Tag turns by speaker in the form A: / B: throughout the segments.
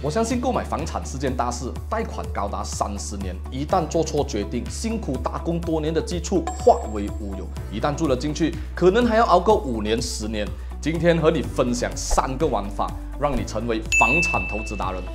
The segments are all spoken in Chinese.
A: 我相信购买房产是件大事，贷款高达30年，一旦做错决定，辛苦打工多年的基础化为乌有。一旦住了进去，可能还要熬够5年、10年。今天和你分享3个玩法，让你成为房产投资达人。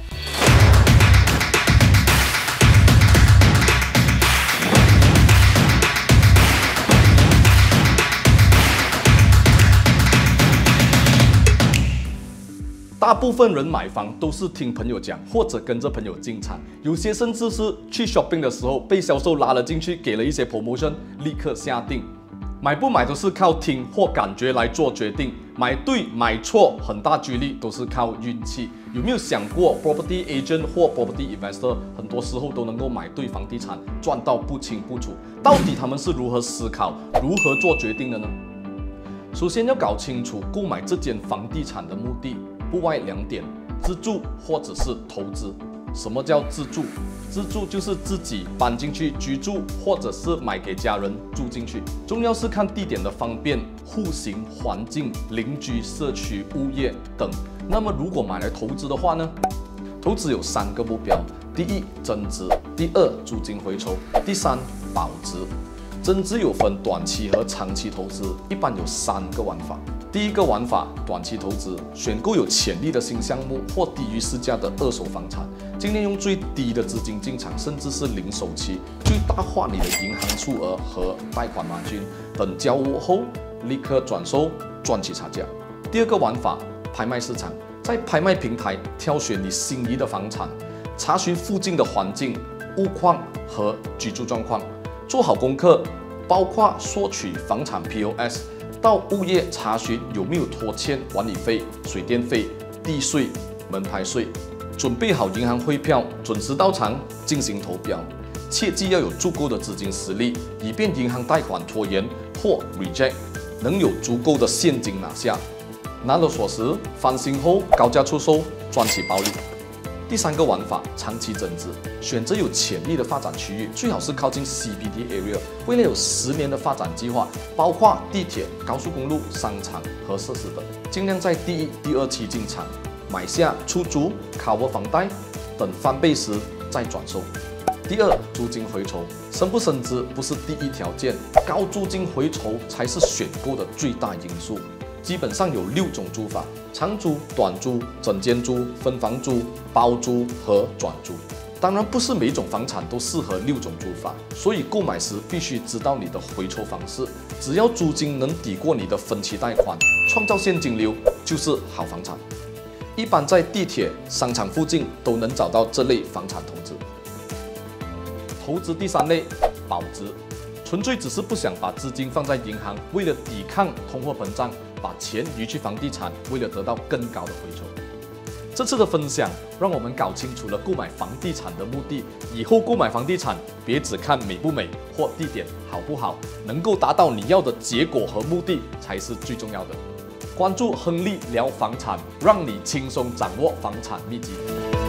A: 大部分人买房都是听朋友讲，或者跟着朋友进场，有些甚至是去 shopping 的时候被销售拉了进去，给了一些 promotion， 立刻下定。买不买都是靠听或感觉来做决定，买对买错很大几率都是靠运气。有没有想过 property agent 或 property investor 很多时候都能够买对房地产，赚到不清不楚？到底他们是如何思考、如何做决定的呢？首先要搞清楚购买这间房地产的目的。 不外2点：自住或者是投资。什么叫自住？自住就是自己搬进去居住，或者是买给家人住进去。重要是看地点的方便、户型、环境、邻居、社区、物业等。那么如果买来投资的话呢？投资有3个目标：第一，增值；第2，租金回酬；第3，保值。增值有分短期和长期投资，一般有3个玩法。 第一个玩法，短期投资，选购有潜力的新项目或低于市价的2手房产，尽量用最低的资金进场，甚至是零首期，最大化你的银行数额和贷款margin金，等交屋后立刻转手赚取差价。第二个玩法，拍卖市场，在拍卖平台挑选你心仪的房产，查询附近的环境、物况和居住状况，做好功课，包括索取房产 POS。 到物业查询有没有拖欠管理费、水电费、地税、门牌税，准备好银行汇票，准时到场进行投标。切记要有足够的资金实力，以便银行贷款拖延或 reject， 能有足够的现金拿下。拿了锁匙，翻新后高价出售，赚取暴利。 第3个玩法，长期增值，选择有潜力的发展区域，最好是靠近 CBD area。未来有10年的发展计划，包括地铁、高速公路、商场和设施等。尽量在第1、第2期进场，买下出租 cover 房贷，等翻倍时再转售。第2，租金回酬，升不升值不是第一条件，高租金回酬才是选购的最大因素。 基本上有6种租法：长租、短租、整间租、分房租、包租和转租。当然，不是每种房产都适合6种租法，所以购买时必须知道你的回抽方式。只要租金能抵过你的分期贷款，创造现金流就是好房产。一般在地铁、商场附近都能找到这类房产投资。投资第3类，保值。 纯粹只是不想把资金放在银行，为了抵抗通货膨胀，把钱移去房地产，为了得到更高的回酬。这次的分享让我们搞清楚了购买房地产的目的。以后购买房地产，别只看美不美或地点好不好，能够达到你要的结果和目的才是最重要的。关注亨利聊房产，让你轻松掌握房产秘籍。